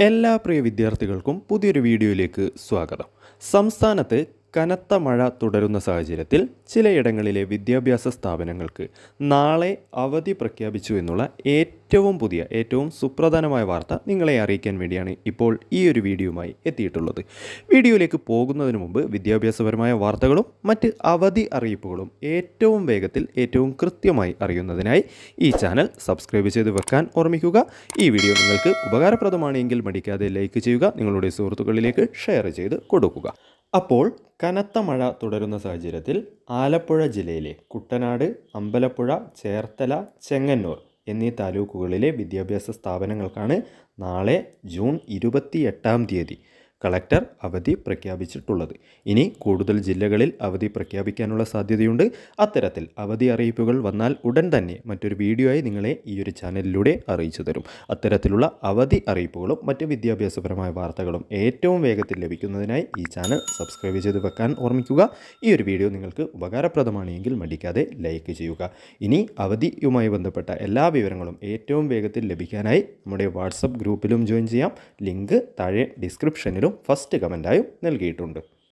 എല്ലാ പ്രിയ വിദ്യാർത്ഥികൾക്കും പുതിയൊരു വീഡിയോയിലേക്ക് സ്വാഗതം. സംസ്ഥാനത്ത് കനത്ത മഴ തുടരുന്ന സാഹചര്യത്തിൽ ചിലയിടങ്ങളിലെ വിദ്യാഭ്യാസ സ്ഥാപനങ്ങൾക്ക് നാളെ അവധി പ്രഖ്യാപിച്ചു എന്നുള്ള ഏറ്റവും സുപ്രധാനമായ വാർത്ത നിങ്ങളെ അറിയിക്കാൻ വേണ്ടിയാണ് ഇപ്പോൾ ഈ ഒരു വീഡിയോയുമായി എത്തിയിട്ടുള്ളത്. വീഡിയോയിലേക്ക് പോകുന്നതിന് മുമ്പ് വിദ്യാഭ്യാസപരമായ വാർത്തകളും മറ്റ് അവധി അറിയിപ്പുകളും ഏറ്റവും വേഗത്തിൽ ഏറ്റവും കൃത്യമായി അറിയുന്നതിനായി ഈ ചാനൽ സബ്സ്ക്രൈബ് ചെയ്ത് വെക്കാൻ ഓർമ്മിക്കുക. ഈ വീഡിയോ നിങ്ങൾക്ക് ഉപകാരപ്രദമാണെങ്കിൽ മടിക്കാതെ ലൈക്ക് ചെയ്യുക, നിങ്ങളുടെ സുഹൃത്തുക്കളിലേക്ക് ഷെയർ ചെയ്ത് കൊടുക്കുക. അപ്പോൾ കനത്ത മഴ തുടരുന്ന സാഹചര്യത്തിൽ ആലപ്പുഴ ജില്ലയിലെ കുട്ടനാട്, അമ്പലപ്പുഴ, ചേർത്തല, ചെങ്ങന്നൂർ എന്നീ താലൂക്കുകളിലെ വിദ്യാഭ്യാസ സ്ഥാപനങ്ങൾക്കാണ് നാളെ ജൂൺ 28 കളക്ടർ അവധി പ്രഖ്യാപിച്ചിട്ടുള്ളത്. ഇനി കൂടുതൽ ജില്ലകളിൽ അവധി പ്രഖ്യാപിക്കാനുള്ള സാധ്യതയുണ്ട്. അത്തരത്തിൽ അവധി അറിയിപ്പുകൾ വന്നാൽ ഉടൻ തന്നെ മറ്റൊരു വീഡിയോ ആയി നിങ്ങളെ ഈ ഒരു ചാനലിലൂടെ അറിയിച്ചു തരും. അത്തരത്തിലുള്ള അവധി അറിയിപ്പുകളും മറ്റ് വിദ്യാഭ്യാസപരമായ വാർത്തകളും ഏറ്റവും വേഗത്തിൽ ലഭിക്കുന്നതിനായി ഈ ചാനൽ സബ്സ്ക്രൈബ് ചെയ്ത് വെക്കാൻ ഓർമ്മിക്കുക. ഈ ഒരു വീഡിയോ നിങ്ങൾക്ക് ഉപകാരപ്രദമാണെങ്കിൽ മടിക്കാതെ ലൈക്ക് ചെയ്യുക. ഇനി അവധിയുമായി ബന്ധപ്പെട്ട എല്ലാ വിവരങ്ങളും ഏറ്റവും വേഗത്തിൽ ലഭിക്കാനായി നമ്മുടെ വാട്സപ്പ് ഗ്രൂപ്പിലും ജോയിൻ ചെയ്യാം. ലിങ്ക് താഴെ ഡിസ്ക്രിപ്ഷനിലും ഫസ്റ്റ് കമൻറ്റായും നൽകിയിട്ടുണ്ട്.